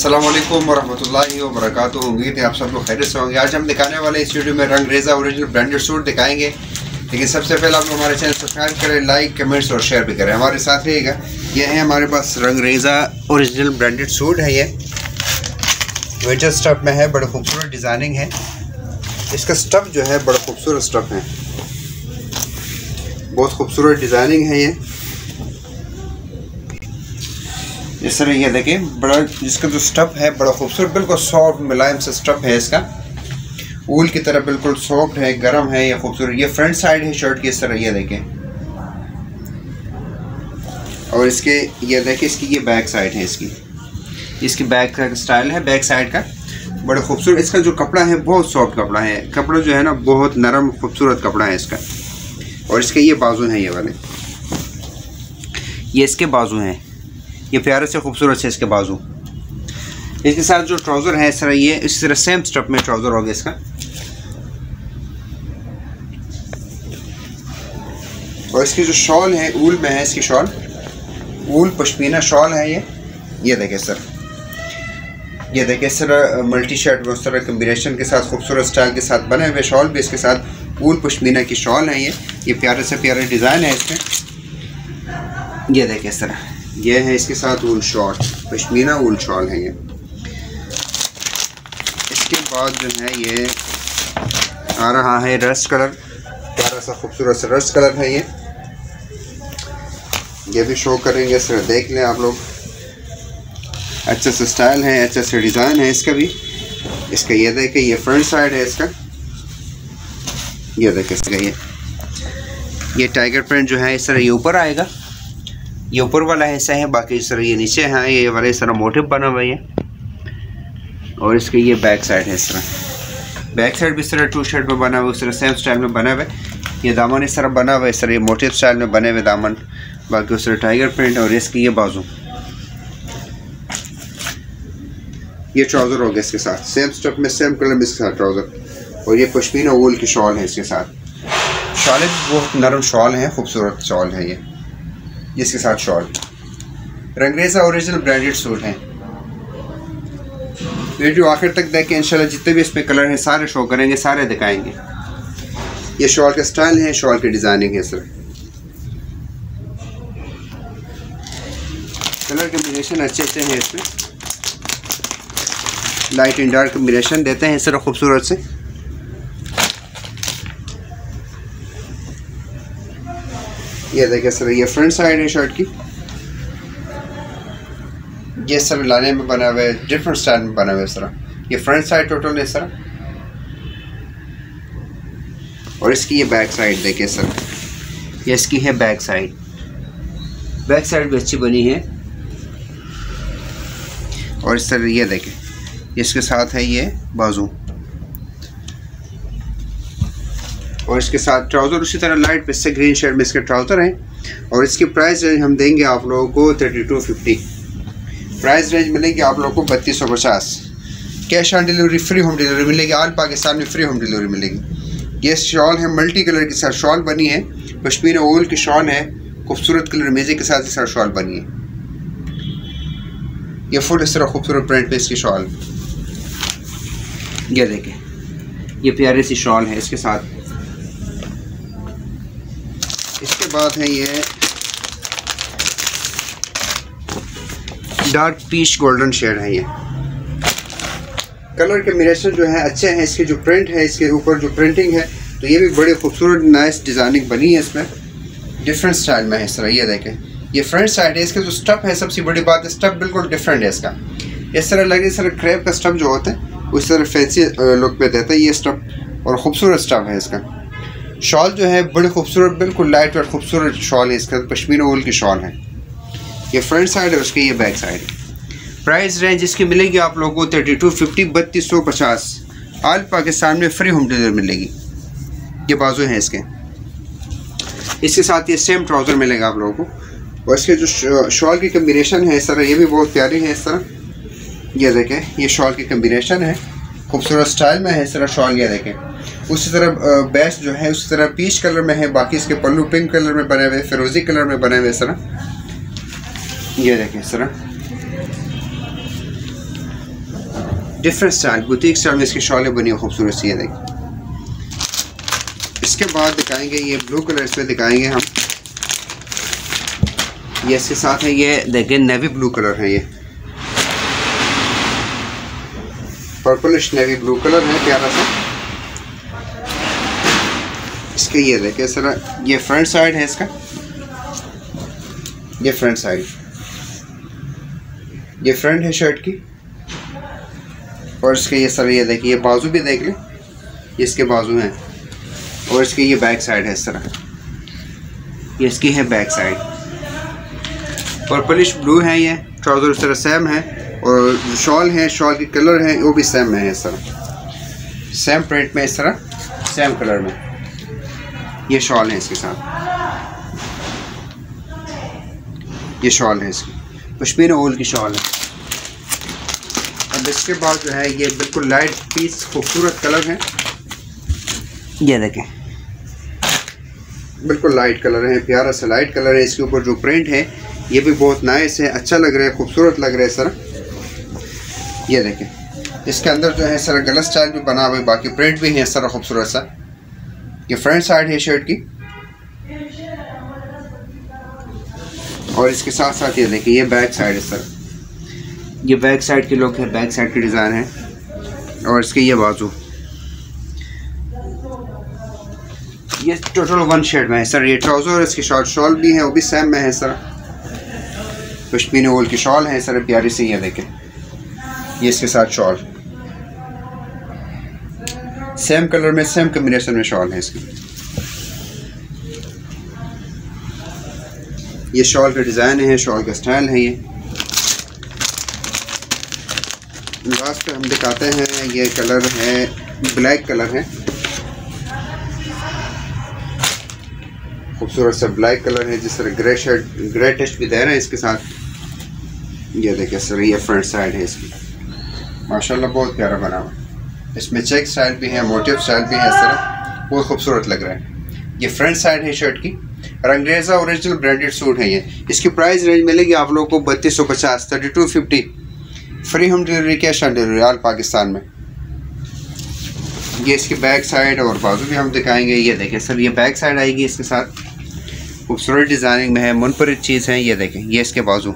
अस्सलाम वालेकुम वरहमतुल्लाहि वबरकातुहू। उम्मीद है आप सब लोग खैरियत से होंगे। आज हम दिखाने वाले इस वीडियो में रंगरेज़ा ओरिजिनल ब्रांडेड सूट दिखाएंगे, लेकिन सबसे पहले आप लोग हमारे चैनल सब्सक्राइब करें, लाइक कमेंट्स और शेयर भी करें, हमारे साथ रहिएगा। ये है हमारे पास रंगरेज़ा ओरिजिनल ब्रांडेड सूट है। ये विंटर स्टफ में है, बड़ा खूबसूरत डिज़ाइनिंग है। इसका स्टफ जो है बड़ा खूबसूरत स्टफ है, बहुत खूबसूरत डिज़ाइनिंग है। ये इस तरह ये देखें, बड़ा इसका जो स्टफ है बड़ा खूबसूरत, बिल्कुल सॉफ्ट मुलायम से स्टफ है। इसका ऊल की तरह बिल्कुल सॉफ्ट है, गर्म है, ये खूबसूरत। ये फ्रंट साइड है शर्ट की, इस तरह ये देखें। और इसके ये देखें, इसकी ये बैक साइड है। इसकी बैक का स्टाइल है, बैक साइड का बड़ा खूबसूरत। इसका जो कपड़ा है बहुत सॉफ्ट कपड़ा है, कपड़ा जो है ना बहुत नरम खूबसूरत कपड़ा है इसका। और इसके ये बाजू हैं, ये वाले ये इसके बाजू हैं, ये प्यारे से खूबसूरत से इसके बाजू। इसके साथ जो ट्राउज़र है इस तरह, ये इस तरह सेम स्टफ में ट्राउज़र होगा इसका। और इसकी जो शॉल है ऊल में है, इसकी शॉल ऊल पश्मीना शॉल है। ये देखें सर, ये देखें इस तरह मल्टी शर्ट में उस तरह कम्बिनेशन के साथ खूबसूरत स्टाइल के साथ बने हुए शॉल भी इसके साथ ऊल पश्मीना की शॉल है। ये प्यारे से प्यारे डिज़ाइन है इसमें। ये देखें इस तरह, ये है इसके साथ wool shawl, pashmina wool shawl है ये। इसके बाद जो है ये आ रहा है रस्ट कलर, प्यारा सा खूबसूरत सा रस्ट कलर है ये भी शो करेंगे। इस तरह देख लें आप लोग, अच्छा सा स्टाइल है, अच्छा सा डिज़ाइन है इसका भी। इसका ये देखें, ये फ्रंट साइड है इसका। ये देखें इसका ये टाइगर प्रिंट जो है इस तरह ये ऊपर आएगा, ये ऊपर वाला हिस्सा है, बाकी इस तरह ये नीचे है। ये वाला इस तरह मोटिव बना हुआ है। और इसके ये बैक साइड है, इस तरह बैक साइड भी इस तरह टू शर्ट में बना हुआ, इस तरह सेम स्टाइल में बना हुआ है। ये दामन इस तरह बना हुआ है, इस तरह ये मोटिव स्टाइल में बने हुए दामन, बाकी उस तरह टाइगर प्रिंट। और इसकी ये बाजू, ये ट्राउज़र हो गया इसके साथ, सेम स्टफ में सेम कलर में इसके साथ ट्राउज़र। और ये पश्मीना वूल की शॉल है इसके साथ। शॉल बहुत नरम शॉल है, खूबसूरत शॉल है ये जिसके साथ shawl. Rangreza original branded suit है। वीडियो आखिर तक देखें, इंशाल्लाह जितने भी इसमें कलर हैं सारे शो करेंगे, सारे दिखाएंगे। ये शॉल का स्टाइल है, शॉल की डिज़ाइनिंग है सर। कलर कम्बिनेशन अच्छे अच्छे हैं इसमें, लाइट एंड डार्क कम्बिनेशन देते हैं इस तरह खूबसूरत से। ये देखिए सर, ये फ्रंट साइड है शर्ट की। ये सर लाने में बना हुआ है, डिफरेंट स्टाइल में बना हुआ है इस तरह। ये फ्रंट साइड टोटल है इस तरह। और इसकी ये बैक साइड देखिए सर, ये इसकी है बैक साइड। बैक साइड भी अच्छी बनी है। और इस तरह ये देखें, इसके साथ है ये बाजू। और इसके साथ ट्राउज़र उसी तरह लाइट पिस्ता ग्रीन शेड में इसके ट्राउज़र हैं। और इसकी प्राइस रेंज हम देंगे आप लोगों को 3250। प्राइस रेंज मिलेगी आप लोगों को 3250। Cash on delivery, free home delivery मिलेगी। ऑल पाकिस्तान में फ्री होम डिलीवरी मिलेगी। ये शॉल है, मल्टी कलर के साथ शॉल बनी है, पश्मीना वूल की शॉल है, खूबसूरत कलर मेजे के साथ इस तरह शॉल बनी है। ये फुल इस तरह खूबसूरत प्रिंट पे इसकी शॉल। ये देखें, ये प्यारी सी शॉल है इसके साथ। इसके बाद है ये डार्क पीच गोल्डन शेड है। ये कलर कम्बिनेशन जो है अच्छे हैं। इसके जो प्रिंट है, इसके ऊपर जो प्रिंटिंग है, तो ये भी बड़ी खूबसूरत नाइस डिज़ाइनिंग बनी है इसमें, डिफरेंट स्टाइल में है इस तरह। ये देखें, ये फ्रंट साइड है। इसका जो स्टफ है, सबसे बड़ी बात है स्टफ बिल्कुल डिफरेंट है इसका। इस तरह लगे, इस तरह क्रेप का स्टफ जो होता है उस तरह फैंसी लुक पे देता है ये स्टफ। और ख़ूबसूरत स्टफ है इसका। शॉल जो है बड़ी खूबसूरत, बिल्कुल लाइट और खूबसूरत शॉल है इसका, पश्मीना वूल की शॉल है। ये फ्रंट साइड है, उसकी ये बैक साइड है। प्राइस रेंज इसकी मिलेगी आप लोगों को 3250, 3250। ऑल पाकिस्तान में फ्री होम डिलीवरी मिलेगी। ये बाजू हैं इसके, इसके साथ ये सेम ट्राउज़र मिलेगा आप लोगों को। और इसके जो शॉल की कम्बिनेशन है इस तरह, ये भी बहुत प्यारी है इस तरह। ये देखें, ये शॉल की कम्बिनेशन है, खूबसूरत स्टाइल में है इस तरह शॉल। ये देखें, उसी तरह बेस्ट जो है उसी तरह पीच कलर में है, बाकी इसके पल्लू पिंक कलर में बने हुए, फिरोजी कलर में बने हुए इस तरह। ये देखें इस तरह डिफरेंट स्टाइल, बुटीक स्टाइल में इसकी शॉलें बनी खूबसूरत सी है। देखिए इसके बाद दिखाएंगे ये ब्लू कलर इसमें दिखाएंगे हम। ये इसके साथ है, ये देखिए नेवी ब्लू कलर है, ये पर्पलिश नेवी ब्लू कलर है प्यारा सा। इसके ये देखिए सर, ये फ्रंट साइड है इसका, ये फ्रंट साइड, ये फ्रंट है शर्ट की। और इसके ये सर ये देखिए, ये बाजू भी देख लें, ये इसके बाजू हैं। और इसकी ये बैक साइड है इस तरह, ये इसकी है बैक साइड। पर्पलिश ब्लू है, ये ट्राउज़र इस तरह सेम है। और शॉल है, शॉल की कलर है वो भी सेम है इस तरह, सेम प्रिंट में इस तरह, सेम कलर में ये शॉल है इसके साथ। ये शॉल है इसकी, पश्मीना वूल की शॉल है। अब इसके बाद जो है ये बिल्कुल लाइट पीस खूबसूरत कलर है, ये देखें बिल्कुल लाइट कलर है, प्यारा सा लाइट कलर है। इसके ऊपर जो प्रिंट है ये भी बहुत नाइस है, अच्छा लग रहा है, खूबसूरत लग रहा है सर। ये देखें इसके अंदर जो है सर गला स्टाइल भी बना हुआ है, बाकी प्रिंट भी है सर खूबसूरत सा। ये फ्रंट साइड है शर्ट की। और इसके साथ साथ ये देखिए ये बैक साइड है सर, ये बैक साइड की लुक है, बैक साइड की डिज़ाइन है। और इसके ये बाजू, ये टोटल वन शेड में है सर। ये ट्राउज़र और इसकी शॉर्ट शॉल भी है, वो भी सेम में है सर, पश्मीना वूल की शॉल है सर प्यारी सी। ये देखें ये इसके साथ शॉल सेम कलर में, सेम कॉम्बिनेशन में शॉल है इसकी। ये शॉल का डिज़ाइन है, शॉल का स्टाइल है। ये लास्ट पे हम दिखाते हैं, ये कलर है ब्लैक कलर है, खूबसूरत सा ब्लैक कलर है, जिस तरह ग्रे शर्ट, ग्रे टेस्ट भी दे रहे हैं इसके साथ। ये देखिए सर ये फ्रंट साइड है इसकी, माशाल्लाह बहुत प्यारा बना हुआ। इसमें चेक स्टाइल भी है, मोटिव स्टाइल भी है, इस तरह बहुत खूबसूरत लग रहा है। ये फ्रंट साइड है शर्ट की, रंगरेजा ओरिजिनल ब्रांडेड सूट है ये। इसकी प्राइस रेंज मिलेगी आप लोगों को 3250, 3250, free home delivery, cash on delivery all Pakistan में। ये इसकी बैक साइड और बाजू भी हम दिखाएंगे। ये देखें सर ये बैक साइड आएगी इसके साथ, खूबसूरत डिज़ाइनिंग में है, मुनफरिद चीज़ है। ये देखें ये इसके बाजू।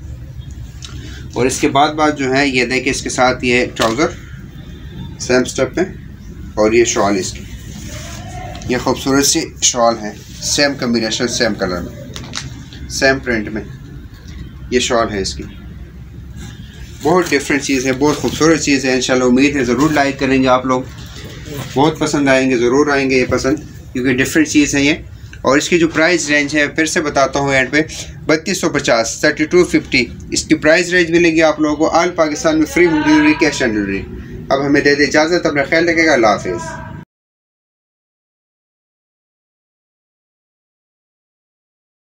और इसके बाद जो है ये देखें इसके साथ ये ट्राउज़र सेम स्टेप में, और ये शॉल इसकी, ये खूबसूरत सी शॉल है, सेम कॉम्बिनेशन, सेम कलर में, सेम प्रिंट में ये शॉल है इसकी। बहुत डिफरेंट चीज़ है, बहुत खूबसूरत चीज़ है। इंशाल्लाह उम्मीद है ज़रूर लाइक करेंगे आप लोग, बहुत पसंद आएंगे, ज़रूर आएंगे ये पसंद, क्योंकि डिफरेंट चीज़ है ये। और इसकी जो प्राइस रेंज है फिर से बताता हूँ एंड पे, 3250, 3250 इसकी प्राइस रेंज मिलेगी आप लोगों को ऑल पाकिस्तान में, free home delivery, cash on delivery. अब हमें दे दे इजाज़त, अपना ख्याल रखिएगा, अल्लाह हाफिज़।